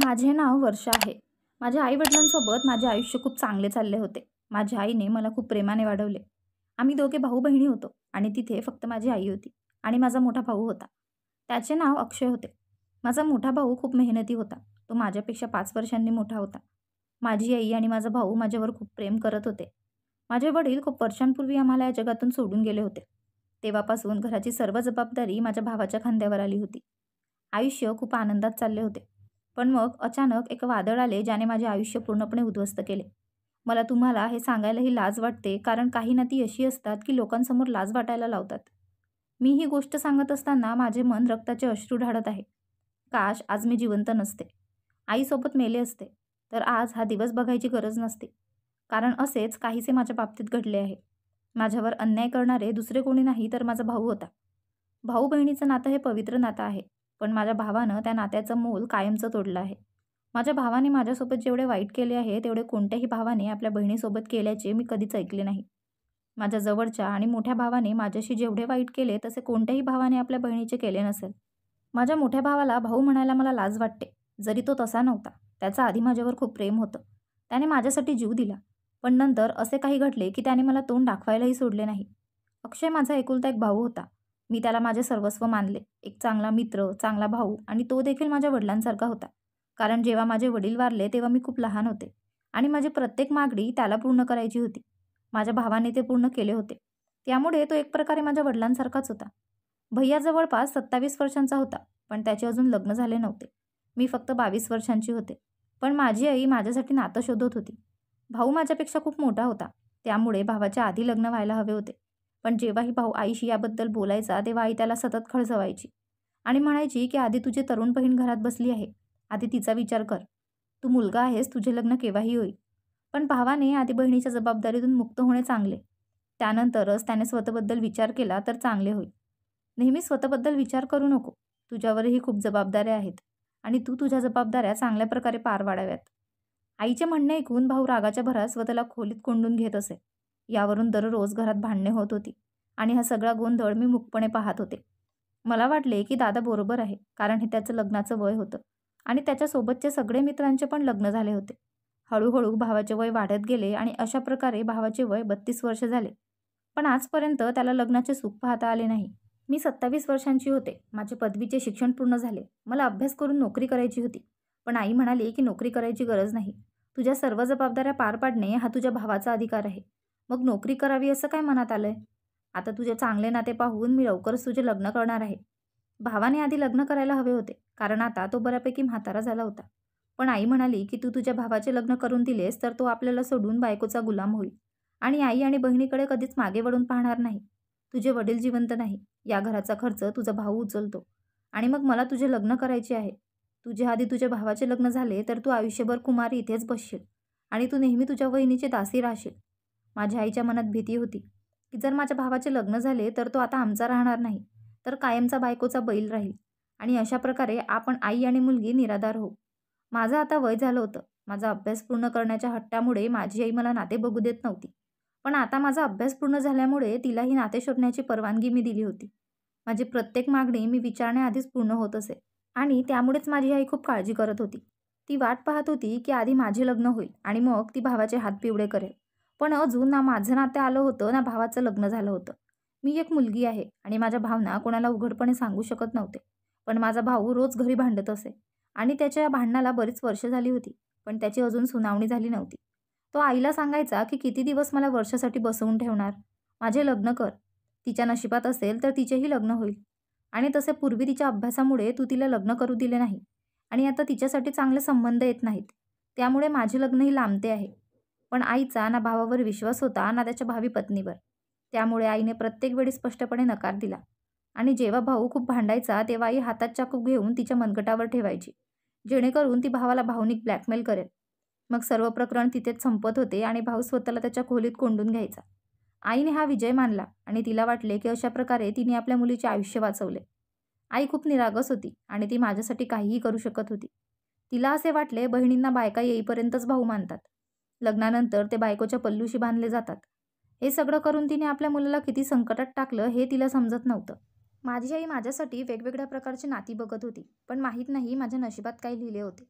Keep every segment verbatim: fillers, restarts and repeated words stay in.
माझे नाव वर्षा आहे. माझ्या आई-वडिलांसोबत माझे आयुष्य खूप चांगले चालले होते. माझ्या आईने मला खूप प्रेमाने वाढवले. आम्ही दोघे भाऊ-बहिणी होतो आणि तिथे फक्त माझी आई होती आणि माझा मोठा भाऊ होता. त्याचे नाव अक्षय होते. माझा मोठा भाऊ खूप मेहनती होता. तो माझ्यापेक्षा पाच वर्षांनी मोठा होता. माझी आई आणि माझा भाऊ माझ्यावर खूप प्रेम करत होते. माझे वडील खूप वर्षांपूर्वी आम्हाला या जगातून सोडून गेले होते. तेव्हापासून घराची सर्व जबाबदारी माझ्या भावाच्या खांद्यावर आली होती. आयुष्य खूप आनंदात चालले होते. पण मग अचानक एक वादळ आले ज्याने माझे आयुष्य पूर्णपणे उद्ध्वस्त केले. मला तुम्हाला हे सांगायलाही लाज वाटते, कारण काही नाती अशी असतात की लोकांसमोर लाज वाटायला लावतात. मी ही गोष्ट सांगत असताना माझे मन रक्ताचे अश्रू ढाळत आहे. काश आज मी जिवंत नसते, आईसोबत मेले असते, तर आज हा दिवस बघायची गरज नसती. कारण असेच काहीसे माझ्या बाबतीत घडले आहे. माझ्यावर अन्याय करणारे दुसरे कोणी नाही तर माझा भाऊ होता. भाऊ बहिणीचं नातं हे पवित्र नातं आहे, पण माझ्या भावानं त्या नात्याचं मोल कायमचं तोडलं आहे. माझ्या भावाने माझ्यासोबत जेवढे वाईट केले आहे तेवढे कोणत्याही भावाने आपल्या बहिणीसोबत केल्याचे मी कधीच ऐकले नाही. माझ्या जवळच्या आणि मोठ्या भावाने माझ्याशी जेवढे वाईट केले तसे कोणत्याही भावाने आपल्या बहिणीचे केले नसेल. माझ्या मोठ्या भावाला भाऊ म्हणायला मला लाज वाटते, जरी तो तसा नव्हता. त्याचं आधी माझ्यावर खूप प्रेम होतं. त्याने माझ्यासाठी जीव दिला. पण नंतर असे काही घडले की त्याने मला तोंड दाखवायलाही सोडले नाही. अक्षय माझा एकुलता एक भाऊ होता. मी त्याला माझे सर्वस्व मानले. एक चांगला मित्र, चांगला भाऊ, आणि तो देखील माझ्या वडिलांसारखा होता. कारण जेव्हा माझे वडील वारले तेव्हा मी खूप लहान होते आणि माझी प्रत्येक मागणी त्याला पूर्ण करायची होती. माझ्या भावाने ते पूर्ण केले होते. त्यामुळे तो एक प्रकारे माझ्या वडिलांसारखाच होता. भैया जवळपास सत्तावीस वर्षांचा होता, पण त्याचे अजून लग्न झाले नव्हते. मी फक्त बावीस वर्षांची होते. पण माझी आई माझ्यासाठी नातं शोधत होती. भाऊ माझ्यापेक्षा खूप मोठा होता, त्यामुळे भावाच्या आधी लग्न व्हायला हवे होते. पण जेव्हाही भाऊ आईशी याबद्दल बोलायचा तेव्हा आई त्याला सतत खळसवायची आणि म्हणायची की आधी तुझी तरुण बहीण घरात बसली आहे, आधी तिचा विचार कर. तू मुलगा आहेस, तुझे लग्न केव्हाही होईल. पण भावाने आधी बहिणीच्या जबाबदारीतून मुक्त होणे चांगले, त्यानंतरच त्याने स्वतःबद्दल विचार केला तर चांगले होईल. नेहमी स्वतःबद्दल विचार करू नको. तुझ्यावरही खूप जबाबदाऱ्या आहेत आणि तू तुझ्या जबाबदाऱ्या चांगल्या प्रकारे पार पाडाव्यात. आईचे म्हणणे ऐकून भाऊ रागाच्या भरात स्वतःला खोलीत कोंडून घेत असे. यावरून दररोज घरात भांडणे होत होती आणि हा सगळा गोंधळ मी मूकपणे पाहत होते. मला वाटले की दादा बरोबर आहे, कारण हे त्याचं लग्नाचं वय होतं आणि त्याच्यासोबतचे सगळे मित्रांचे पण लग्न झाले होते. हळूहळू भावाचे वय वाढत गेले आणि अशा प्रकारे भावाचे वय बत्तीस वर्ष झाले. पण आजपर्यंत त्याला लग्नाचे सुख पाहता आले नाही. मी सत्तावीस वर्षांची होते. माझे पदवीचे शिक्षण पूर्ण झाले. मला अभ्यास करून नोकरी करायची होती. पण आई म्हणाली की नोकरी करायची गरज नाही. तुझ्या सर्व जबाबदाऱ्या पार पाडणे हा तुझ्या भावाचा अधिकार आहे. मग नोकरी करावी असं काय मनात आलंय? आता तुझे चांगले नाते पाहून मी लवकरच तुझे लग्न करणार आहे. भावाने आधी लग्न करायला हवे होते, कारण आता तो बऱ्यापैकी म्हातारा झाला होता. पण आई म्हणाली की तू तुझ्या भावाचे लग्न करून दिलेस तर तो आपल्याला सोडून बायकोचा गुलाम होईल आणि आई आणि बहिणीकडे कधीच मागे वळून पाहणार नाही. तुझे वडील जिवंत नाही. या घराचा खर्च तुझा भाऊ उचलतो आणि मग मला तुझे लग्न करायचे आहे. तुझ्या आधी तुझ्या भावाचे लग्न झाले तर तू आयुष्यभर कुमारी इथेच बसशील आणि तू नेहमी तुझ्या वहिनीची दासी राहशील. माझ्या आईच्या मनात भीती होती की जर माझ्या भावाचे लग्न झाले तर तो आता आमचा राहणार नाही, तर कायमचा बायकोचा बैल राहील आणि अशा प्रकारे आपण आई आणि मुलगी निराधार होऊ. माझं आता वय झालं होतं. माझा अभ्यास पूर्ण करण्याच्या हट्टामुळे माझी आई मला नाते बघू देत नव्हती. पण आता माझा अभ्यास पूर्ण झाल्यामुळे तिलाही नाते शोधण्याची परवानगी मी दिली होती. माझी प्रत्येक मागणी मी विचारण्याआधीच पूर्ण होत असे आणि त्यामुळेच माझी आई खूप काळजी करत होती. ती वाट पाहत होती की आधी माझे लग्न होईल आणि मग ती भावाचे हात पिवळे करेल. पण अजून ना माझं नाते आलं होतं ना भावाचं लग्न झालं होतं. मी एक मुलगी आहे आणि माझ्या भावना कोणाला उघडपणे सांगू शकत नव्हते. पण माझा भाऊ रोज घरी भांडत असे आणि त्याच्या भांडणाला बरीच वर्ष झाली होती, पण त्याची अजून सुनावणी झाली नव्हती. तो आईला सांगायचा की किती दिवस मला वर्षासाठी बसवून ठेवणार, माझे लग्न कर. तिच्या नशिबात असेल तर तिचेही लग्न होईल. आणि तसे पूर्वी तिच्या अभ्यासामुळे तू तिला लग्न करू दिले नाही आणि आता तिच्यासाठी चांगले संबंध येत नाहीत, त्यामुळे माझे लग्नही लांबते आहे. पण आईचा ना भावावर विश्वास होता ना त्याच्या भावी पत्नीवर. त्यामुळे आईने प्रत्येक वेळी स्पष्टपणे नकार दिला आणि जेव्हा भाऊ खूप भांडायचा तेव्हा आई हातात चाकू घेऊन तिच्या मनगटावर ठेवायची, जेणेकरून ती भावाला भावनिक ब्लॅकमेल करेल. मग सर्व प्रकरण तिथेच संपत होते आणि भाऊ स्वतःला त्याच्या खोलीत कोंडून घ्यायचा. आईने हा विजय मानला आणि तिला वाटले की अशा प्रकारे तिने आपल्या मुलीचे आयुष्य वाचवले. आई खूप निरागस होती आणि ती माझ्यासाठी काहीही करू शकत होती. तिला असे वाटले बहिणींना बायका येईपर्यंतच भाऊ मानतात, लग्नानंतर ते बायकोच्या पल्लूशी बांधले जातात. हे सगळं करून तिने आपल्या मुलाला किती संकटात टाकलं हे तिला समजत नव्हतं. माझी आई माझ्यासाठी वेगवेगळ्या प्रकारची नाती बघत होती, पण माहीत नाही माझ्या नशिबात काय लिहिले होते.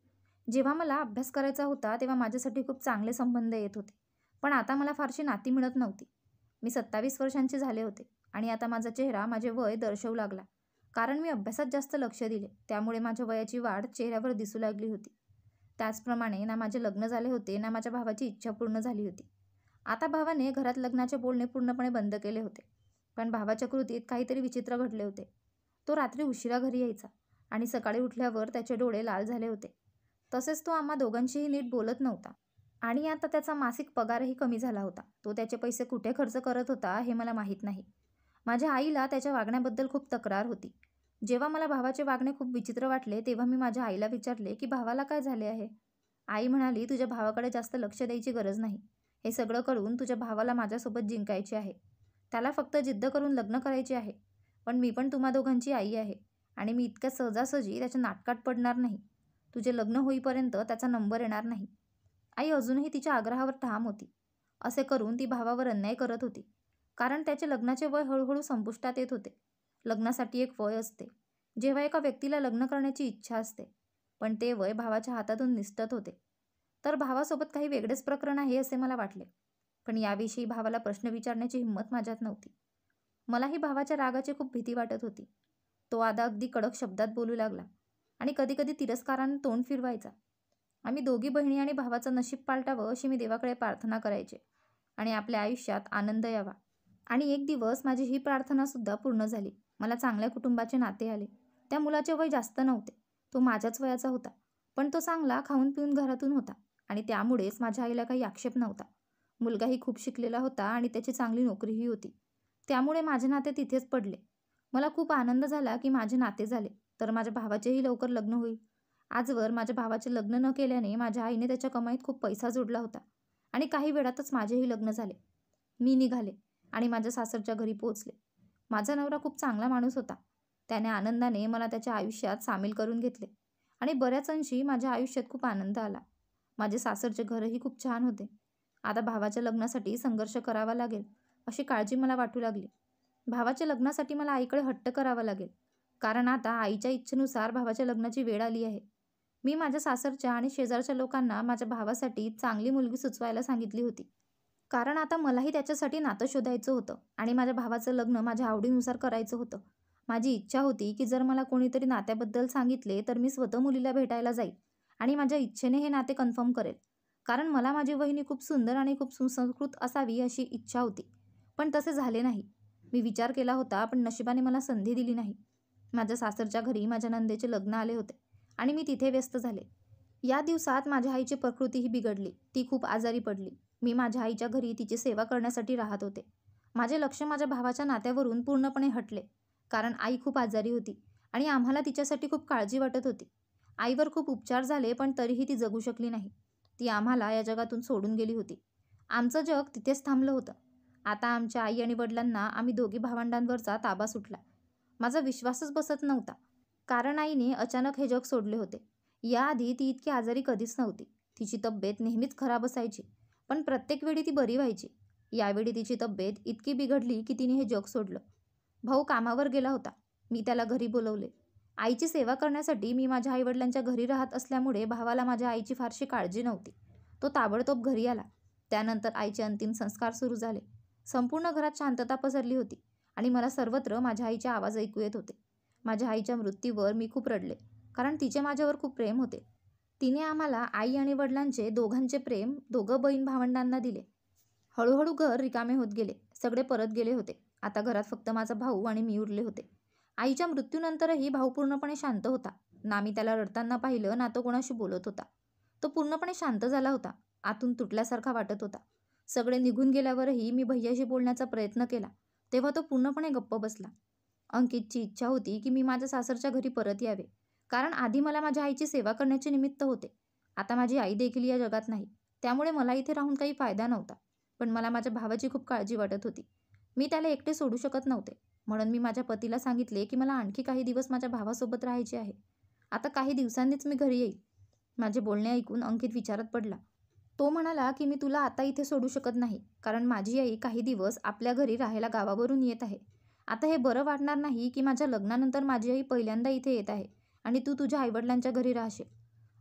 जेव्हा मला अभ्यास करायचा होता तेव्हा माझ्यासाठी खूप चांगले संबंध येत होते. पण आता मला फारशी नाती मिळत नव्हती. मी सत्तावीस वर्षांचे झाले होते आणि आता माझा चेहरा माझे वय दर्शवू लागला. कारण मी अभ्यासात जास्त लक्ष दिले, त्यामुळे माझ्या वयाची वाढ चेहऱ्यावर दिसू लागली होती. त्याचप्रमाणे ना माझे लग्न झाले होते ना माझ्या भावाची इच्छा पूर्ण झाली होती. आता भावाने घरात लग्नाचे बोलणे पूर्णपणे बंद केले होते. पण भावाच्या कृतीत काहीतरी विचित्र घडले होते. तो रात्री उशिरा घरी यायचा आणि सकाळी उठल्यावर त्याचे डोळे लाल झाले होते. तसेच तो आम्हा दोघांशीही नीट बोलत नव्हता. आणि आता त्याचा मासिक पगारही कमी झाला होता. तो त्याचे पैसे कुठे खर्च करत होता हे मला माहीत नाही. माझ्या आईला त्याच्या वागण्याबद्दल खूप तक्रार होती. जेव्हा मला भावाचे वागणे खूप विचित्र वाटले तेव्हा मी माझ्या आईला विचारले की भावाला काय झाले आहे. आई म्हणाली, तुझ्या भावाकडे जास्त लक्ष द्यायची गरज नाही. हे सगळं करून तुझ्या भावाला माझ्यासोबत जिंकायचे आहे. त्याला फक्त जिद्द करून लग्न करायचे आहे. पण मी पण तुम्हा दोघांची आई आहे आणि मी इतक्या सहजासहजी त्याच्या नाटकात पडणार नाही. तुझे लग्न होईपर्यंत त्याचा नंबर येणार नाही. आई अजूनही तिच्या आग्रहावर ठाम होती. असे करून ती भावावर अन्याय करत होती. कारण त्याचे लग्नाचे वय हळूहळू संपुष्टात येत होते. लग्नासाठी एक वय असते जेव्हा एका व्यक्तीला लग्न करण्याची इच्छा असते. पण ते वय भावाच्या हातातून निसटत होते. तर भावासोबत काही वेगळेच प्रकरण आहे असे मला वाटले. पण याविषयी भावाला प्रश्न विचारण्याची हिंमत माझ्यात नव्हती. मलाही भावाच्या रागाची खूप भीती वाटत होती. तो आता अगदी कडक शब्दात बोलू लागला आणि कधीकधी तिरस्काराने तोंड फिरवायचा. आम्ही दोघी बहिणी आणि भावाचं नशीब पालटावं अशी मी देवाकडे प्रार्थना करायचे आणि आपल्या आयुष्यात आनंद यावा. आणि एक दिवस माझी ही प्रार्थनासुद्धा पूर्ण झाली. मला चांगल्या कुटुंबाचे नाते आले. त्या मुलाचे वय जास्त नव्हते. तो माझ्याच वयाचा होता. पण तो चांगला खाऊन पिऊन घरातून होता आणि त्यामुळेच माझ्या आईला काही आक्षेप नव्हता. मुलगाही खूप शिकलेला होता आणि त्याची चांगली नोकरीही होती. त्यामुळे माझे नाते तिथेच पडले. मला खूप आनंद झाला की माझे नाते झाले तर माझ्या भावाचेही लवकर लग्न होईल. आजवर माझ्या भावाचे लग्न न केल्याने माझ्या आईने त्याच्या कमाईत खूप पैसा जोडला होता आणि काही वेळातच माझेही लग्न झाले. मी निघाले आणि माझ्या सासरच्या घरी पोहोचले. माझा नवरा खूप चांगला माणूस होता. त्याने आनंदाने मला त्याच्या आयुष्यात सामील करून घेतले आणि बऱ्याच अंशी माझ्या आयुष्यात खूप आनंद आला. माझे सासरचे घरही खूप छान होते. आता भावाच्या लग्नासाठी संघर्ष करावा लागेल अशी काळजी मला वाटू लागली. भावाच्या लग्नासाठी मला आईकडे हट्ट करावा लागेल कारण आता आईच्या इच्छेनुसार भावाच्या लग्नाची वेळ आली आहे. मी माझ्या सासरच्या आणि शेजारच्या लोकांना माझ्या भावासाठी चांगली मुलगी सुचवायला सांगितली होती. कारण आता मलाही त्याच्यासाठी नातं शोधायचं होतं आणि माझ्या भावाचं लग्न माझ्या आवडीनुसार करायचं होतं. माझी इच्छा होती की जर मला कोणीतरी नात्याबद्दल सांगितले तर मी स्वतः मुलीला भेटायला जाईल आणि माझ्या इच्छेने हे नाते कन्फर्म करेल. कारण मला माझी वहिनी खूप सुंदर आणि खूप सुसंस्कृत असावी अशी इच्छा होती. पण तसे झाले नाही. मी विचार केला होता पण नशिबाने मला संधी दिली नाही. माझ्या सासरच्या घरी माझ्या नंदेचे लग्न आले होते आणि मी तिथे व्यस्त झाले. या दिवसात माझ्या आईची प्रकृतीही बिघडली. ती खूप आजारी पडली. मी माझ्या आईच्या घरी तिची सेवा करण्यासाठी राहत होते. माझे लक्ष माझ्या भावाच्या नात्यावरून पूर्णपणे हटले कारण आई खूप आजारी होती आणि आम्हाला तिच्यासाठी खूप काळजी वाटत होती. आईवर खूप उपचार झाले पण तरीही ती जगू शकली नाही. ती आम्हाला या जगातून सोडून गेली होती. आमचं जग तिथेच थांबलं होतं. आता आमच्या आई आणि वडिलांना आम्ही दोघी भावंडांवरचा ताबा सुटला. माझा विश्वासच बसत नव्हता कारण आईने अचानक हे जग सोडले होते. याआधी ती इतकी आजारी कधीच नव्हती. तिची तब्येत नेहमीच खराब असायची पण प्रत्येक वेळी ती बरी व्हायची. यावेळी तिची तब्येत इतकी बिघडली की तिने हे जग सोडलं. भाऊ कामावर गेला होता. मी त्याला घरी बोलवले. आईची सेवा करण्यासाठी मी माझ्या आईवडिलांच्या घरी राहत असल्यामुळे भावाला माझ्या आईची फारशी काळजी नव्हती. तो ताबडतोब घरी आला. त्यानंतर आईचे अंतिम संस्कार सुरू झाले. संपूर्ण घरात शांतता पसरली होती आणि मला सर्वत्र माझ्या आईचे आवाज ऐकू येत होते. माझ्या आईच्या मृत्यूवर मी खूप रडले कारण तिचे माझ्यावर खूप प्रेम होते. तिने आम्हाला आई आणि वडिलांचे दोघांचे प्रेम दोघं बहीण भावंडांना दिले. हळूहळू घर रिकामे होत गेले. सगळे परत गेले होते. आता घरात फक्त माझा भाऊ आणि मी उरले होते. आईच्या मृत्यूनंतरही भाऊ पूर्णपणे शांत होता. ना मी त्याला रडताना पाहिलं ना तो कोणाशी बोलत होता. तो पूर्णपणे शांत झाला होता. आतून तुटल्यासारखा वाटत होता. सगळे निघून गेल्यावरही मी भैयाशी बोलण्याचा प्रयत्न केला तेव्हा तो पूर्णपणे गप्प बसला. अंकितची इच्छा होती की मी माझ्या सासरच्या घरी परत यावे कारण आधी मला माझ्या आईची सेवा करण्याचे निमित्त होते. आता माझी आई देखील या जगात नाही त्यामुळे मला इथे राहून काही फायदा नव्हता. पण मला माझ्या भावाची खूप काळजी वाटत होती. मी त्याला एकटे सोडू शकत नव्हते. म्हणून मी माझ्या पतीला सांगितले की मला आणखी काही दिवस माझ्या भावासोबत राहायचे आहे. आता काही दिवसांनीच मी घरी येईल. माझे बोलणे ऐकून अंकित विचारात पडला. तो म्हणाला की मी तुला आता इथे सोडू शकत नाही कारण माझी आई काही दिवस आपल्या घरी राहायला गावावरून येत आहे. आता हे बरं वाटणार नाही की माझ्या लग्नानंतर माझी आई पहिल्यांदा इथे येत आहे आणि तू तुझ्या आईवडिलांच्या घरी राहशील.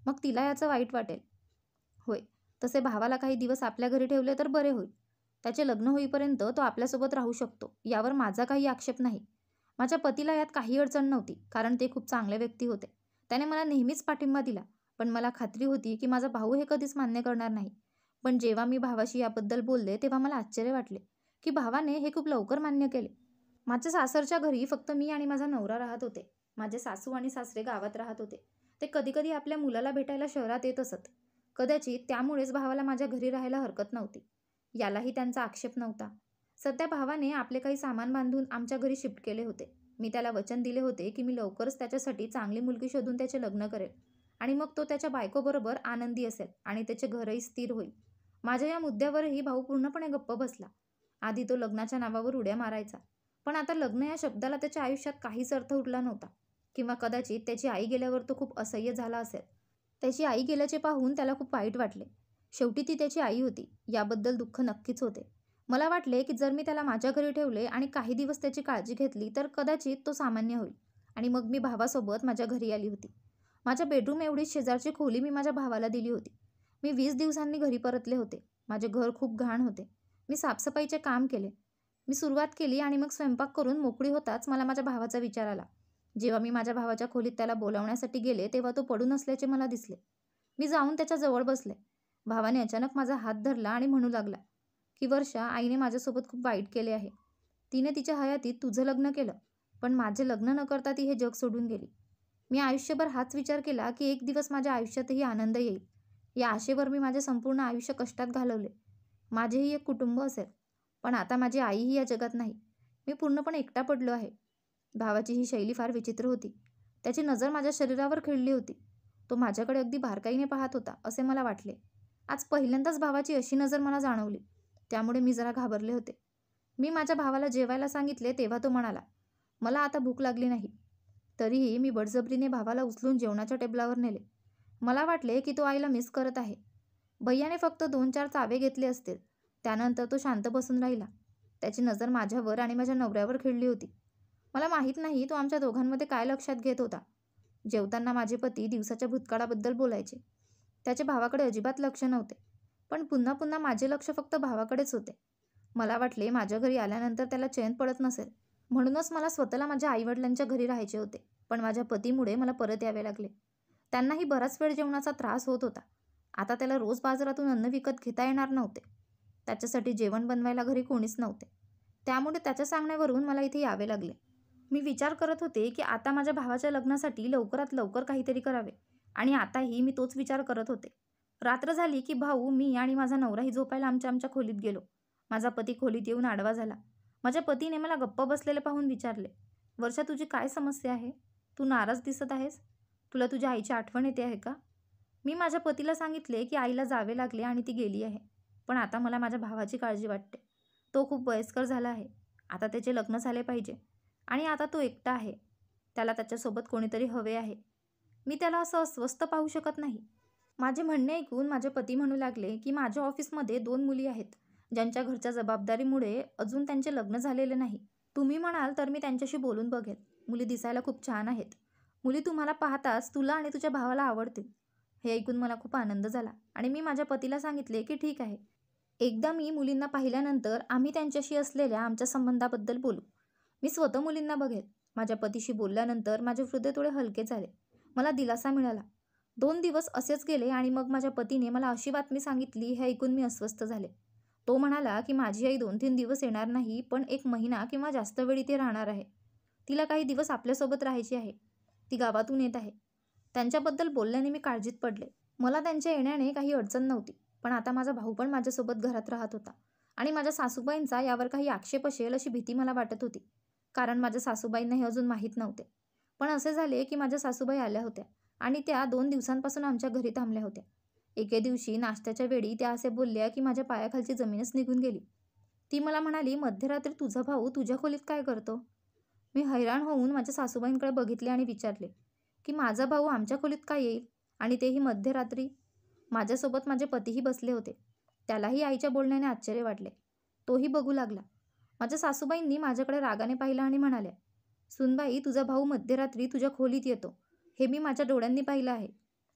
मग तिला याचं वाईट वाटेल. होय, तसे भावाला काही दिवस आपल्या घरी ठेवले तर बरे होईल. त्याचे लग्न होईपर्यंत तो आपल्यासोबत राहू शकतो, यावर माझा काही आक्षेप नाही. माझ्या पतीला यात काही अडचण नव्हती, कारण ते खूप चांगले व्यक्ती होते. त्याने मला नेहमीच पाठिंबा दिला, पण मला खात्री होती की माझा भाऊ हे कधीच मान्य करणार नाही. पण जेव्हा मी भावाशी याबद्दल बोलले तेव्हा मला आश्चर्य वाटले की भावाने हे खूप लवकर मान्य केले. माझ्या सासरच्या घरी फक्त मी आणि माझा नवरा राहत होते. माझे सासू आणि सासरे गावात राहत होते. ते कधीकधी आपल्या मुलाला भेटायला शहरात येत असत. कदाचित त्यामुळेच भावाला माझ्या घरी राहायला हरकत नव्हती. यालाही त्यांचा आक्षेप नव्हता. सध्या भावाने आपले काही सामान बांधून आमच्या घरी शिफ्ट केले होते. मी त्याला वचन दिले होते की मी लवकरच त्याच्यासाठी चांगली मुलगी शोधून त्याचे लग्न करेल आणि मग तो त्याच्या बायकोबरोबर आनंदी असेल आणि त्याचे घरही स्थिर होईल. माझ्या या मुद्द्यावरही भाऊ पूर्णपणे गप्प बसला. आधी तो लग्नाच्या नावावर उड्या मारायचा, पण आता लग्न या शब्दाला त्याच्या आयुष्यात काहीच अर्थ उरला नव्हता. किंवा कदाचित त्याची आई गेल्यावर तो खूप असह्य झाला असेल. त्याची आई गेल्याचे पाहून त्याला खूप वाईट वाटले. शेवटी ती त्याची आई होती, याबद्दल दुःख नक्कीच होते. मला वाटले की जर मी त्याला माझ्या घरी ठेवले आणि काही दिवस त्याची काळजी घेतली तर कदाचित तो सामान्य होईल. आणि मग मी भावासोबत माझ्या घरी आली होती. माझ्या बेडरूम एवढीच शेजारची खोली मी माझ्या भावाला दिली होती. मी वीस दिवसांनी घरी परतले होते. माझे घर खूप घाण होते. मी साफसफाईचे काम केले. मी सुरुवात केली आणि मग स्वयंपाक करून मोकळी होताच मला माझ्या भावाचा विचार आला. जेव्हा मी माझ्या भावाच्या खोलीत त्याला बोलावण्यासाठी गेले तेव्हा तो पडून असल्याचे मला दिसले. मी जाऊन त्याच्या जवळ बसले. भावाने अचानक माझा हात धरला आणि म्हणू लागला की वर्षा, आईने माझ्यासोबत खूप वाईट केले आहे. तिने तिच्या हयातीत तुझं लग्न केलं, पण माझे लग्न न करता ती हे जग सोडून गेली. मी आयुष्यभर हाच विचार केला की एक दिवस माझ्या आयुष्यातही आनंद येईल. या आशेवर मी माझे संपूर्ण आयुष्य कष्टात घालवले. माझेही एक कुटुंब असेल, पण आता माझी आईही या जगात नाही. मी पूर्णपणे एकटा पडलो आहे. भावाची ही शैली फार विचित्र होती. त्याची नजर माझ्या शरीरावर खिळली होती. तो माझ्याकडे अगदी बारकाईने पाहत होता असे मला वाटले. आज पहिल्यांदाच भावाची अशी नजर मला जाणवली. त्यामुळे मी जरा घाबरले होते. मी माझ्या भावाला जेवायला सांगितले तेव्हा तो म्हणाला, मला आता भूक लागली नाही. तरीही मी बळजबरीने भावाला उचलून जेवणाच्या टेबलावर नेले. मला वाटले की तो आईला मिस करत आहे. भैयाने फक्त दोन चार चावे घेतले असतील. त्यानंतर तो शांत बसून राहिला. त्याची नजर माझ्यावर आणि माझ्या नवऱ्यावर खिळली होती. मला माहीत नाही तो आमच्या दोघांमध्ये काय लक्षात घेत होता. जेवताना माझे पती दिवसाच्या भूतकाळाबद्दल बोलायचे. त्याचे भावाकडे अजिबात लक्ष नव्हते. पण पुन्हा पुन्हा माझे लक्ष फक्त भावाकडेच होते. मला वाटले माझ्या घरी आल्यानंतर त्याला चैन पडत नसेल. म्हणूनच मला स्वतःला माझ्या आईवडिलांच्या घरी राहायचे होते. पण माझ्या पतीमुळे मला परत यावे लागले. त्यांनाही बराच वेळ जेवणाचा त्रास होत होता. आता त्याला रोज बाजारातून अन्न विकत घेता येणार नव्हते. त्याच्यासाठी जेवण बनवायला घरी कोणीच नव्हते. त्यामुळे त्याच्या सांगण्यावरून मला इथे यावे लागले. मी विचार करत होते की आता माझ्या भावाच्या लग्नासाठी लवकरात लवकर काहीतरी करावे. आणि आताही मी तोच विचार करत होते. रात्र झाली की भाऊ, मी आणि माझा नवराही झोपायला आमच्या आमच्या खोलीत गेलो. माझा पती खोलीत येऊन आडवा झाला. माझ्या पतीने मला गप्प बसलेले पाहून विचारले, वर्षा, तुझी काय समस्या आहे? तू नाराज दिसत आहेस. तुला तुझ्या आईची आठवण येते आहे का? मी माझ्या पतीला सांगितले की आईला जावे लागले आणि ती गेली आहे. पण आता मला माझ्या भावाची काळजी वाटते. तो खूप वयस्कर झाला आहे. आता त्याचे लग्न झाले पाहिजे. आणि आता तो एकटा आहे. त्याला त्याच्यासोबत कोणीतरी हवे आहे. मी त्याला असं अस्वस्थ पाहू शकत नाही. माझे म्हणणे ऐकून माझे पती म्हणू लागले की माझ्या ऑफिसमध्ये दोन मुली आहेत, ज्यांच्या घरच्या जबाबदारीमुळे अजून त्यांचे लग्न झालेले नाही. तुम्ही म्हणाल तर मी त्यांच्याशी बोलून बघेन. मुली दिसायला खूप छान आहेत. मुली तुम्हाला पाहताच तुला आणि तुझ्या भावाला आवडतील. हे ऐकून मला खूप आनंद झाला आणि मी माझ्या पतीला सांगितले की ठीक आहे. एकदा मी मुलींना पाहिल्यानंतर आम्ही त्यांच्याशी असलेल्या आमच्या संबंधाबद्दल बोलू. मी स्वतः मुलींना बघेल. माझ्या पतीशी बोलल्यानंतर माझे हृदय थोडे हलके झाले. मला दिलासा मिळाला. दोन दिवस असेच गेले आणि मग माझ्या पतीने मला अशी बातमी सांगितली. हे ऐकून मी अस्वस्थ झाले. तो म्हणाला की माझी आई दोन तीन दिवस येणार नाही, पण एक महिना किंवा जास्त वेळ इथे राहणार आहे. तिला काही दिवस आपल्यासोबत राहायची आहे. ती गावातून येत आहे. त्यांच्याबद्दल बोलल्याने मी काळजीत पडले. मला त्यांच्या येण्याने काही अडचण नव्हती, पण आता माझा भाऊ पण माझ्यासोबत घरात राहत होता आणि माझ्या सासूबाईंचा यावर काही आक्षेप असेल अशी भीती मला वाटत होती, कारण माझ्या सासूबाईंना हे अजून माहीत नव्हते. पण असे झाले की माझ्या सासूबाई आल्या होत्या आणि त्या दोन दिवसांपासून आमच्या घरी थांबल्या होत्या. एके दिवशी नाश्त्याच्या वेळी त्या असे बोलल्या की माझ्या पायाखालची जमीनच निघून गेली. ती मला म्हणाली, मध्यरात्री तुझा भाऊ तुझ्या खोलीत काय करतो? मी हैराण होऊन माझ्या सासूबाईंकडे बघितले आणि विचारले की माझा भाऊ आमच्या खोलीत काय येईल, आणि तेही मध्यरात्री? माझ्यासोबत माझे पतीही बसले होते. त्यालाही आईच्या बोलण्याने आश्चर्य वाटले. तोही बघू लागला. माझ्या सासूबाईंनी माझ्याकडे रागाने पाहिलं आणि म्हणाल्या, सुनबाई, तुझा भाऊ मध्यरात्री तुझ्या खोलीत येतो. हे मी माझ्या डोळ्यांनी पाहिलं आहे.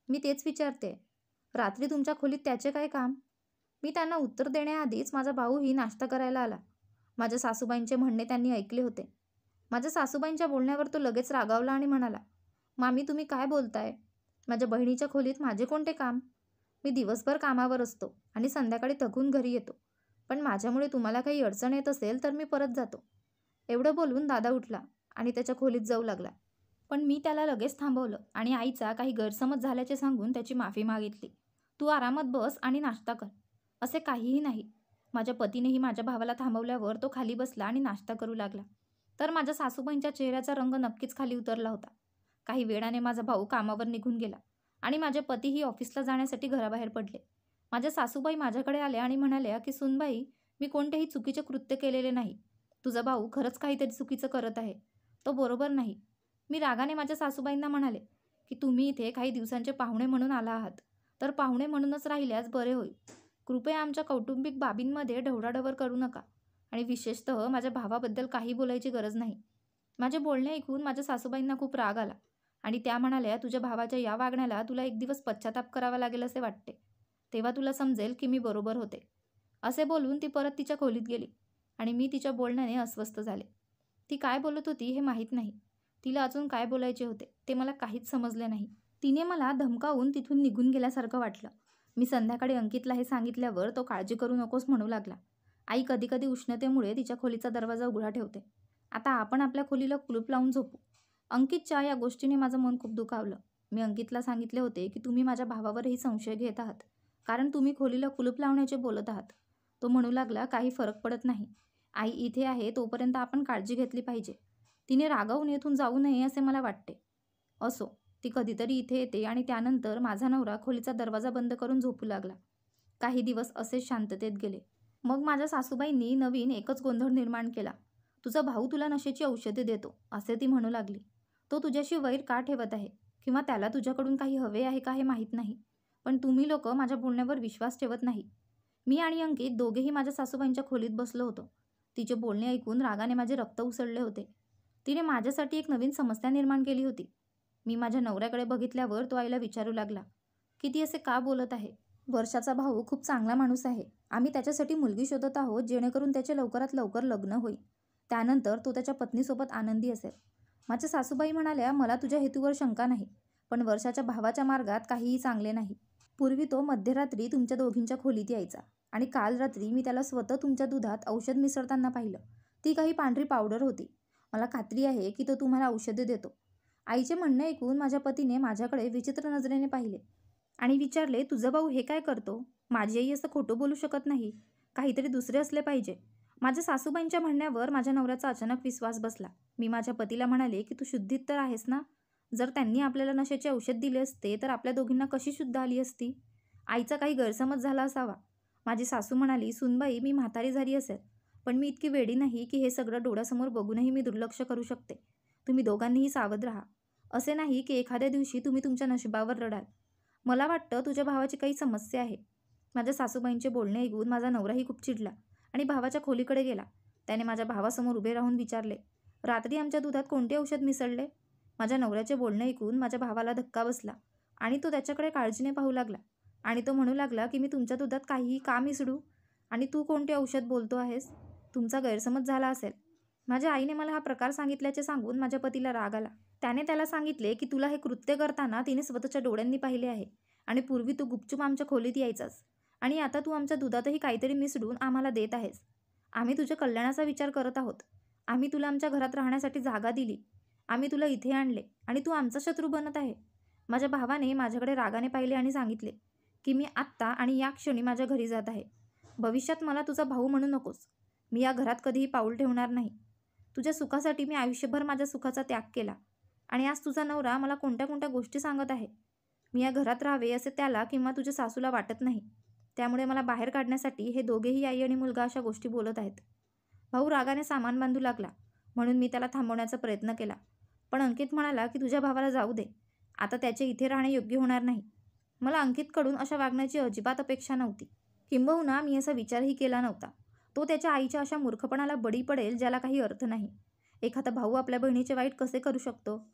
मी तेच विचारते. रात्री तुमच्या खोलीत त्याचे काय काम? मी त्यांना उत्तर देण्याआधीच माझा भाऊही नाश्ता करायला आला. माझ्या सासूबाईंचे म्हणणे त्यांनी ऐकले होते. माझ्या सासूबाईंच्या बोलण्यावर तो लगेच रागावला आणि म्हणाला, मामी तुम्ही काय बोलताय? माझ्या बहिणीच्या खोलीत माझे कोणते काम? मी दिवसभर कामावर असतो आणि संध्याकाळी थकून घरी येतो. पण माझ्यामुळे तुम्हाला काही अडचण येत असेल तर मी परत जातो. एवढं बोलून दादा उठला आणि त्याच्या खोलीत जाऊ लागला. पण मी त्याला लगेच थांबवलं आणि आईचा काही गैरसमज झाल्याचे सांगून त्याची माफी मागितली. तू आरामात बस आणि नाश्ता कर. असे काहीही नाही. माझ्या पतीनेही माझ्या भावाला थांबवल्यावर तो खाली बसला आणि नाश्ता करू लागला. तर माझ्या सासूबाईंच्या चेहऱ्याचा रंग नक्कीच खाली उतरला होता. काही वेळाने माझा भाऊ कामावर निघून गेला आणि माझे पतीही ऑफिसला जाण्यासाठी घराबाहेर पडले. माझ्या सासूबाई माझ्याकडे आल्या आणि म्हणाल्या की सुनबाई, मी कोणतेही चुकीचे कृत्य केलेले नाही. तुझा भाऊ खरंच काहीतरी चुकीचं करत आहे. तो बरोबर नाही. मी रागाने माझ्या सासूबाईंना म्हणाले की तुम्ही इथे काही दिवसांचे पाहुणे म्हणून आला आहात, तर पाहुणे म्हणूनच राहिल्यास बरे होईल. कृपया आमच्या कौटुंबिक बाबींमध्ये ढवळाढवळ करू नका आणि विशेषतः माझ्या भावाबद्दल काही बोलायची गरज नाही. माझे बोलणे ऐकून माझ्या सासूबाईंना खूप राग आला आणि त्या म्हणाल्या, तुझ्या भावाच्या या वागण्याला तुला एक दिवस पश्चाताप करावा लागेल असे वाटते. तेव्हा तुला समजेल की मी बरोबर होते. असे बोलून ती परत तिच्या खोलीत गेली आणि मी तिच्या बोलण्याने अस्वस्थ झाले. ती काय बोलत होती हे माहीत नाही. तिला अजून काय बोलायचे होते ते मला काहीच समजले नाही. तिने मला धमकावून तिथून निघून गेल्यासारखं वाटलं. मी संध्याकाळी अंकितला हे सांगितल्यावर तो काळजी करू नकोस म्हणू लागला. आई कधीकधी उष्णतेमुळे तिच्या खोलीचा दरवाजा उघडा ठेवते. आता आपण आपल्या खोलीला कुलूप लावून झोपू. अंकितच्या या गोष्टीने माझं मन खूप दुखावलं. मी अंकितला सांगितले होते की तुम्ही माझ्या भावावरही संशय घेत आहात, कारण तुम्ही खोलीला कुलूप लावण्याचे बोलत आहात. तो म्हणू लागला, काही फरक पडत नाही. आई इथे आहे तोपर्यंत आपण काळजी घेतली पाहिजे. तिने रागावून येथून जाऊ नये असे मला वाटते. असो, ती कधीतरी इथे येते आणि त्यानंतर माझा नवरा खोलीचा दरवाजा बंद करून झोपू लागला. काही दिवस असेच शांततेत गेले. मग माझ्या सासूबाईंनी नवीन एकच गोंधळ निर्माण केला. तुझा भाऊ तुला नशेची औषधे देतो असे ती म्हणू लागली. तो तुझ्याशी वैर का ठेवत आहे किंवा त्याला तुझ्याकडून काही हवे आहे का हे माहीत नाही, पण तुम्ही लोक माझ्या बोलण्यावर विश्वास ठेवत नाही. मी आणि अंकित दोघेही माझ्या सासूबाईंच्या खोलीत बसलो होतो. तिचे बोलणे ऐकून रागाने माझे रक्त उसळले होते. तिने माझ्यासाठी एक नवीन समस्या निर्माण केली होती. मी माझ्या नवऱ्याकडे बघितल्यावर तो आईला विचारू लागला की ती असे का बोलत आहे. वर्षाचा भाऊ खूप चांगला माणूस आहे. आम्ही त्याच्यासाठी मुलगी शोधत आहोत जेणेकरून त्याचे लवकरात लवकर लग्न होईल. त्यानंतर तो त्याच्या पत्नीसोबत आनंदी असेल. माझ्या सासूबाई म्हणाल्या, मला तुझ्या हेतूवर शंका नाही, पण वर्षाच्या भावाच्या मार्गात काहीही चांगले नाही. पूर्वी तो मध्यरात्री तुमच्या दोघींच्या खोलीत यायचा आणि काल रात्री मी त्याला स्वतः तुमच्या दुधात औषध मिसळताना पाहिलं. ती काही पांढरी पावडर होती. मला खात्री आहे की तो तुम्हाला औषधे देतो. आईचे म्हणणे ऐकून माझ्या पतीने माझ्याकडे विचित्र नजरेने पाहिले आणि विचारले, तुझा भाऊ हे काय करतो? माझी आई असं खोटं बोलू शकत नाही. काहीतरी दुसरे असले पाहिजे. माझ्या सासूबाईंच्या म्हणण्यावर माझ्या नवऱ्याचा अचानक विश्वास बसला. मी माझ्या पतीला म्हणाले की तू शुद्धीत तर आहेस ना? जर त्यांनी आपल्याला नशेचे औषध दिले असते तर आपल्या दोघींना कशी शुद्ध आली असती? आईचा काही गैरसमज झाला असावा. माझी सासू म्हणाली, सुनबाई, मी म्हातारी झाली असेल, पण मी इतकी वेडी नाही की हे सगळं डोळ्यासमोर बघूनही मी दुर्लक्ष करू शकते. तुम्ही दोघांनीही सावध राहा. असे नाही की एखाद्या दिवशी तुम्ही तुमच्या नशिबावर रडाल. मला वाटतं तुझ्या भावाची काही समस्या आहे. माझ्या सासूबाईंचे बोलणे ऐकून माझा नवराही खूप चिडला आणि भावाच्या खोलीकडे गेला. त्याने माझ्या भावासमोर उभे राहून विचारले, रात्री आमच्या दुधात कोणते औषध मिसळले? माझ्या नवऱ्याचे बोलणे ऐकून माझ्या भावाला धक्का बसला आणि तो त्याच्याकडे काळजीने पाहू लागला आणि तो म्हणू लागला की मी तुमच्या दुधात काहीही का मिसळू आणि तू कोणते औषध बोलतो आहेस? तुमचा गैरसमज झाला असेल. माझ्या आईने मला हा प्रकार सांगितल्याचे सांगून माझ्या पतीला राग आला. त्याने त्याला सांगितले की तुला हे कृत्य करताना तिने स्वतःच्या डोळ्यांनी पाहिले आहे आणि पूर्वी तू गुपचूप आमच्या खोलीत यायचास आणि आता तू आमच्या दुधातही काहीतरी मिसळून आम्हाला देत आहेस. आम्ही तुझ्या कल्याणाचा विचार करत आहोत. आम्ही तुला आमच्या घरात राहण्यासाठी जागा दिली. आम्ही तुला इथे आणले आणि तू आमचा शत्रू बनत आहे. माझ्या भावाने माझ्याकडे रागाने पाहिले आणि सांगितले की मी आत्ता आणि या क्षणी माझ्या घरी जात आहे. भविष्यात मला तुझा भाऊ म्हणू नकोस. मी या घरात कधीही पाऊल ठेवणार नाही. तुझ्या सुखासाठी मी आयुष्यभर माझ्या सुखाचा त्याग केला आणि आज तुझा नवरा मला कोणत्या कोणत्या गोष्टी सांगत आहे. मी या घरात राहावे असे त्याला किंवा तुझ्या सासूला वाटत नाही. त्यामुळे मला बाहेर काढण्यासाठी हे दोघेही आई आणि मुलगा अशा गोष्टी बोलत आहेत. भाऊ रागाने सामान बांधू लागला म्हणून मी त्याला थांबवण्याचा प्रयत्न केला, पण अंकित म्हणाला की तुझ्या भावाला जाऊ दे. आता त्याचे इथे राहणे योग्य होणार नाही. मला अंकितकडून अशा वागण्याची अजिबात अपेक्षा नव्हती. किंबहुना मी असा विचारही केला नव्हता. तो त्याच्या आईच्या अशा मूर्खपणाला बळी पडेल ज्याला काही अर्थ नाही. एखादा भाऊ आपल्या बहिणीचे वाईट कसे करू शकतो?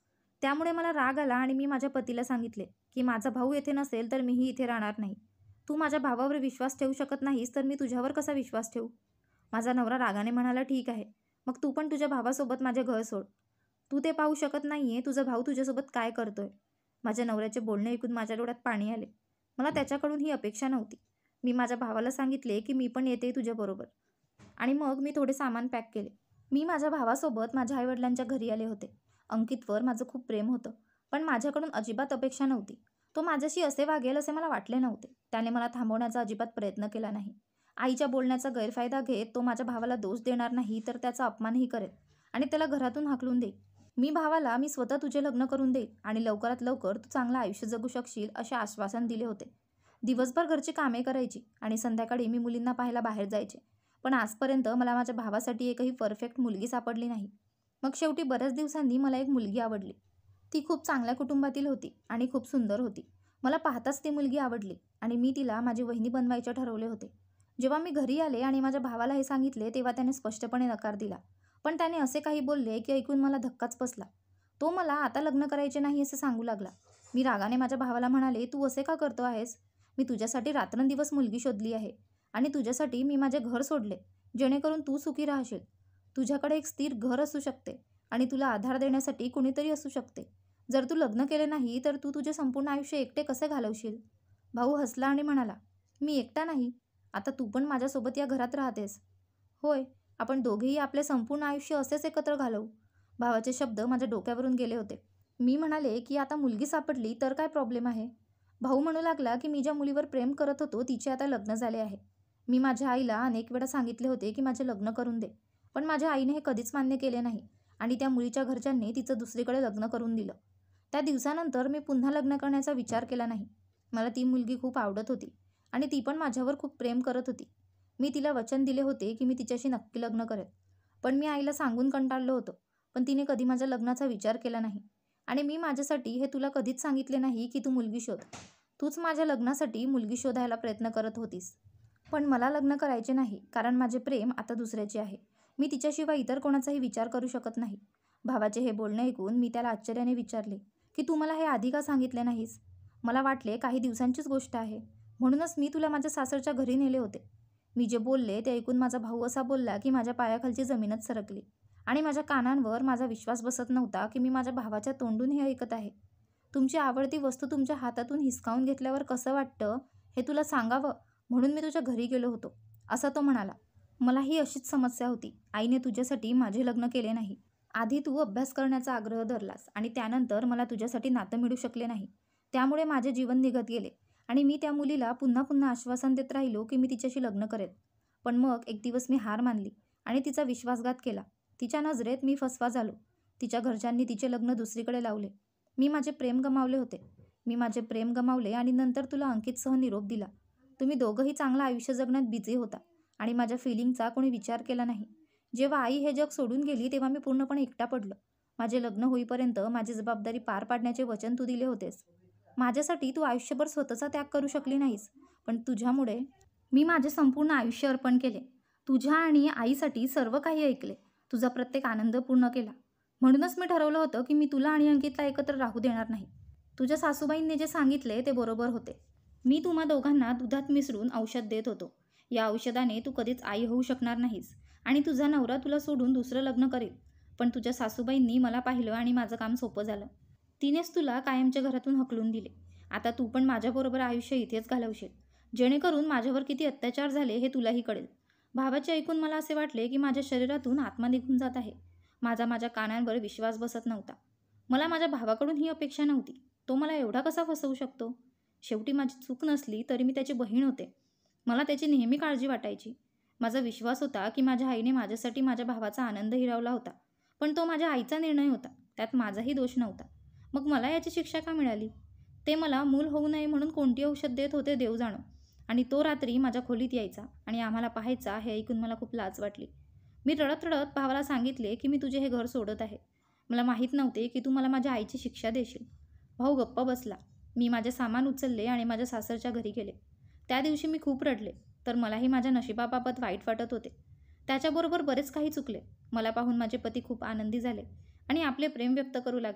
त्यामुळे मला राग आला आणि मी माझ्या पतीला सांगितले की माझा भाऊ येथे नसेल तर मीही इथे राहणार नाही. तू माझ्या भावावर विश्वास ठेवू शकत नाहीस तर मी तुझ्यावर कसा विश्वास ठेवू? माझा नवरा रागाने म्हणाला, ठीक आहे, मग तू पण तुझ्या भावासोबत माझे घर सोड. तू ते पाहू शकत नाहीये तुझा भाऊ तुझ्यासोबत काय करतोय. माझ्या नवऱ्याचे बोलणे ऐकून माझ्या डोळ्यात पाणी आले. मला त्याच्याकडून ही अपेक्षा नव्हती. मी माझ्या भावाला सांगितले की मी पण येते तुझ्याबरोबर. आणि मग मी थोडे सामान पॅक केले. मी माझ्या भावासोबत माझ्या आईवडिलांच्या घरी आले होते. अंकितवर माझं खूप प्रेम होतं, पण माझ्याकडून अजिबात अपेक्षा नव्हती. तो माझ्याशी असे वागेल असे मला वाटले नव्हते. त्याने मला थांबवण्याचा अजिबात प्रयत्न केला नाही. आईच्या बोलण्याचा गैरफायदा घेत तो माझ्या भावाला दोष देणार नाही तर त्याचा अपमानही करेल आणि त्याला घरातून हाकलून देईल. मी भावाला मी स्वतः तुझे लग्न करून देईल आणि लवकरात लवकर तू चांगलं आयुष्य जगू शकशील असे आश्वासन दिले होते. दिवसभर घरची कामे करायची आणि संध्याकाळी मी मुलींना पाहायला बाहेर जायचे. पण आजपर्यंत मला माझ्या भावासाठी एकही परफेक्ट मुलगी सापडली नाही. मग शेवटी बऱ्याच दिवसांनी मला एक मुलगी आवडली. ती खूप चांगल्या कुटुंबातील होती आणि खूप सुंदर होती. मला पाहताच ती मुलगी आवडली आणि मी तिला माझी वहिनी बनवायचे ठरवले होते. जेव्हा मी घरी आले आणि माझ्या भावाला हे सांगितले तेव्हा त्याने स्पष्टपणे नकार दिला. पण त्याने असे काही बोलले की ऐकून मला धक्काच बसला. तो मला आता लग्न करायचे नाही असे सांगू लागला. मी रागाने माझ्या भावाला म्हणाले, तू असे का करतो आहेस? मी तुझ्यासाठी रात्रंदिवस मुलगी शोधली आहे आणि तुझ्यासाठी मी माझे घर सोडले जेणेकरून तू सुखी राहशील. तुझ्याकडे एक स्थिर घर असू शकते आणि तुला आधार देण्यासाठी कुणीतरी असू शकते. जर तू लग्न केले नाही तर तू तुझे संपूर्ण आयुष्य एकटे कसे घालवशील? भाऊ हसला आणि म्हणाला, मी एकटा नाही, आता तू पण माझ्यासोबत या घरात राहतेस. होय, आपण दोघेही आपले संपूर्ण आयुष्य असेच एकत्र घालवू. भावाचे शब्द माझ्या डोक्यावरून गेले होते. मी म्हणाले की आता मुलगी सापडली तर काय प्रॉब्लेम आहे? भाऊ म्हणू लागला की मी ज्या मुलीवर प्रेम करत होतो तिचे आता लग्न झाले आहे. मी माझ्या आईला अनेक वेळा सांगितले होते की माझे लग्न करून दे, पण माझ्या आईने हे कधीच मान्य केले नाही आणि त्या मुलीच्या घरच्यांनी तिचं दुसरीकडे लग्न करून दिलं. त्या दिवसानंतर मी पुन्हा लग्न करण्याचा विचार केला नाही. मला ती मुलगी खूप आवडत होती आणि ती पण माझ्यावर खूप प्रेम करत होती. मी तिला वचन दिले होते की मी तिच्याशी नक्की लग्न करेन. पण मी आईला सांगून कंटाळलो होतो, पण तिने कधी माझ्या लग्नाचा विचार केला नाही. आणि मी माझ्यासाठी हे तुला कधीच सांगितले नाही की तू मुलगी शोध. तूच माझ्या लग्नासाठी मुलगी शोधायला प्रयत्न करत होतीस. पण मला लग्न करायचे नाही कारण माझे प्रेम आता दुसऱ्याचे आहे. मी तिच्याशिवाय इतर कोणाचाही विचार करू शकत नाही. भावाचे हे बोलणे ऐकून मी त्याला आश्चर्याने विचारले की तू मला हे आधी का सांगितले नाहीस? मला वाटले काही दिवसांचीच गोष्ट आहे, म्हणूनच मी तुला माझ्या सासरच्या घरी नेले होते. मी जे बोलले ते ऐकून माझा भाऊ असा बोलला की माझ्या पायाखालची जमीनच सरकली आणि माझ्या कानांवर माझा विश्वास बसत नव्हता की मी माझ्या भावाच्या तोंडून हे ऐकत आहे. तुमची आवडती वस्तू तुमच्या हातातून हिसकावून घेतल्यावर कसं वाटतं हे तुला सांगावं म्हणून मी तुझ्या घरी गेलो होतो, असा तो म्हणाला. मलाही अशीच समस्या होती. आईने तुझ्यासाठी माझे लग्न केले नाही. आधी तू अभ्यास करण्याचा आग्रह धरलास आणि त्यानंतर मला तुझ्यासाठी नातं मिळू शकले नाही. त्यामुळे माझे जीवन निघत गेले आणि मी त्या मुलीला पुन्हा पुन्हा आश्वासन देत राहिलो की मी तिच्याशी लग्न करेन. पण मग एक दिवस मी हार मानली आणि तिचा विश्वासघात केला. तिच्या नजरेत मी फसवा झालो. तिच्या घरच्यांनी तिचे लग्न दुसरीकडे लावले. मी माझे प्रेम गमावले होते. मी माझे प्रेम गमावले आणि नंतर तुला अंकितसह निरोप दिला. तुम्ही दोघंही चांगलं आयुष्य जगण्यात बिझी होता आणि माझ्या फिलिंगचा कोणी विचार केला नाही. जेव्हा आई हे जग सोडून गेली तेव्हा मी पूर्णपणे एकटा पडलो. माझे लग्न होईपर्यंत माझी जबाबदारी पार पाडण्याचे वचन तू दिले होतेस. माझ्यासाठी तू आयुष्यभर स्वतःचा त्याग करू शकली नाहीस, पण तुझ्यामुळे मी माझे संपूर्ण आयुष्य अर्पण केले. तुझ्या आणि आईसाठी सर्व काही ऐकले. तुझा प्रत्येक आनंद पूर्ण केला. म्हणूनच मी ठरवलं होतं की मी तुला आणि अंकितला एकत्र राहू देणार नाही. तुझ्या सासूबाईंनी जे सांगितले ते बरोबर होते. मी तुम्हा दोघांना दुधात मिसळून औषध देत होतो. या औषधाने तू कधीच आई होऊ शकणार नाहीस आणि तुझा नवरा तुला सोडून दुसरं लग्न करेल. पण तुझ्या सासूबाईंनी मला पाहिलं आणि माझं काम सोपं झालं. तिनेच तुला कायमच्या घरातून हकलून दिले. आता तू पण माझ्याबरोबर आयुष्य इथेच घालवशील, जेणेकरून माझ्यावर किती अत्याचार झाले हे तुलाही कळेल. भावाचे ऐकून मला असे वाटले की माझ्या शरीरातून आत्मा निघून जात आहे. माझा माझ्या कानांवर विश्वास बसत नव्हता. मला माझ्या भावाकडून ही अपेक्षा नव्हती. तो मला एवढा कसा फसवू शकतो? शेवटी माझी चूक नसली तरी मी त्याची बहीण होते. मला त्याची नेहमी काळजी वाटायची. माझा विश्वास होता की माझ्या आईने माझ्यासाठी माझ्या भावाचा आनंद हिरावला होता. पण तो माझ्या आईचा निर्णय होता, त्यात माझाही दोष नव्हता. मग मला याची शिक्षा का मिळाली? ते मला मूल होऊ नये म्हणून कोणती औषध देत होते देव जाणो. आणि तो रात्री माझ्या खोलीत यायचा आणि आम्हाला पाहायचा हे ऐकून मला खूप लाज वाटली. मी रडत रडत भावाला सांगितले की मी तुझे हे घर सोडत आहे. मला माहीत नव्हते की तू मला माझ्या आईची शिक्षा देशील. भाऊ गप्प बसला. मी माझे सामान उचलले आणि माझ्या सासरच्या घरी गेले. त्या दिवशी मी खूप रडले, तर मलाही माझ्या नशिबाबाबत वाईट वाटत होते. त्याच्याबरोबर बरेच काही चुकले. मला पाहून माझे पती खूप आनंदी झाले आणि आपले प्रेम व्यक्त करू लागले.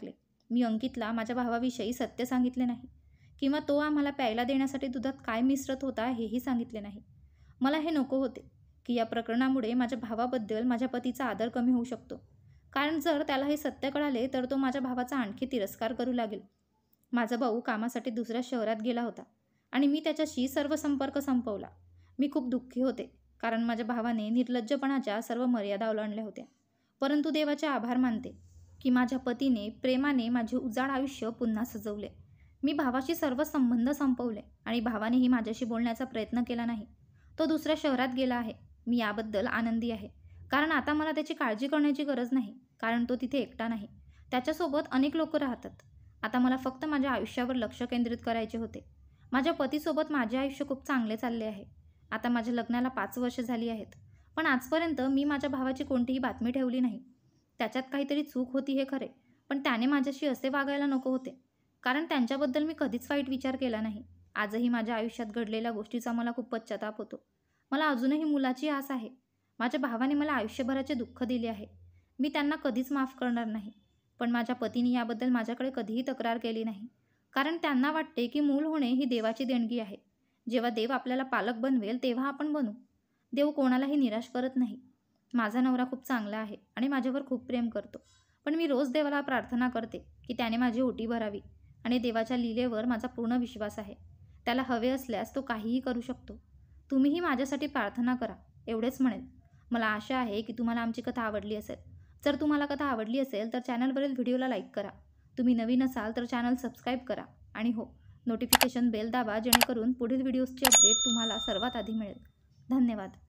मी अंकितला माझ्या भावाविषयी सत्य सांगितले नाही किंवा तो आम्हाला प्यायला देण्यासाठी दुधात काय मिसळत होता हेही सांगितले नाही. मला हे नको होते की या प्रकरणामुळे माझ्या भावाबद्दल माझ्या पतीचा आदर कमी होऊ शकतो. कारण जर त्याला हे सत्य कळाले तर तो माझ्या भावाचा आणखी तिरस्कार करू लागेल. माझा भाऊ कामासाठी दुसऱ्या शहरात गेला होता आणि मी त्याच्याशी सर्व संपर्क संपवला. मी खूप दुःखी होते कारण माझ्या भावाने निर्लज्जपणाच्या सर्व मर्यादा ओलांडल्या होत्या. परंतु देवाचे आभार मानते की माझ्या पतीने प्रेमाने माझे उजाड आयुष्य पुन्हा सजवले. मी भावाशी सर्व संबंध संपवले आणि भावानेही माझ्याशी बोलण्याचा प्रयत्न केला नाही. तो दुसऱ्या शहरात गेला आहे. मी याबद्दल आनंदी आहे कारण आता मला त्याची काळजी करण्याची गरज नाही, कारण तो तिथे एकटा नाही. त्याच्यासोबत अनेक लोक राहतात. आता मला फक्त माझ्या आयुष्यावर लक्ष केंद्रित करायचे होते. माझ्या पतीसोबत माझे आयुष्य खूप चांगले चालले आहे. आता माझ्या लग्नाला पाच वर्षे झाली आहेत, पण आजपर्यंत मी माझ्या भावाची कोणतीही बातमी ठेवली नाही. त्याच्यात काहीतरी चूक होती हे खरे, पण त्याने माझ्याशी असे वागायला नको होते, कारण त्यांच्याबद्दल मी कधीच वाईट विचार केला नाही. आजही माझ्या आयुष्यात घडलेल्या गोष्टीचा मला खूप पश्चाताप होतो. मला अजूनही मुलाची आस आहे. माझ्या भावाने मला आयुष्यभराचे दुःख दिले आहे. मी त्यांना कधीच माफ करणार नाही. पण माझ्या पतीने याबद्दल माझ्याकडे कधीही तक्रार केली नाही, कारण त्यांना वाटते की मूल होणे ही देवाची देणगी आहे. जेव्हा देव आपल्याला पालक बनवेल तेव्हा आपण बनू. देव कोणालाही निराश करत नाही. माझा नवरा खूप चांगला आहे आणि माझ्यावर खूप प्रेम करतो. पण मी रोज देवाला प्रार्थना करते की त्याने माझी ओटी भरावी आणि देवाच्या लीलेवर माझा पूर्ण विश्वास आहे. त्याला हवे असल्यास तो काहीही करू शकतो. तुम्हीही माझ्यासाठी प्रार्थना करा, एवढेच म्हणेल. मला आशा आहे की तुम्हाला आमची कथा आवडली असेल. जर तुम्हाला कथा आवडली असेल तर चॅनलवरील व्हिडिओला लाईक करा. तुम्ही नवीन असाल तर चॅनल सबस्क्राईब करा आणि हो, नोटिफिकेशन बेल दाबा जेणेकरून पुढील व्हिडिओजची अपडेट तुम्हाला सर्वात आधी मिळेल. धन्यवाद.